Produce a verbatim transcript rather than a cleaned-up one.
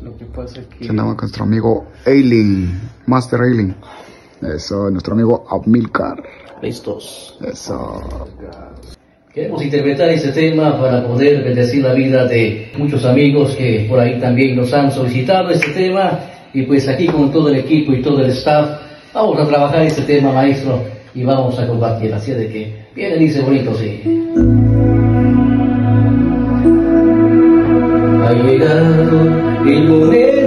Lo que pasa es que... Andamos con nuestro amigo Eileen, Master Eileen. Eso, nuestro amigo Amilcar. Listos. Eso. Queremos interpretar este tema para poder bendecir la vida de muchos amigos que por ahí también nos han solicitado este tema. Y pues aquí con todo el equipo y todo el staff vamos a trabajar este tema, maestro, y vamos a compartir. Así de que viene, dice bonito, sí. Ha llegado el momento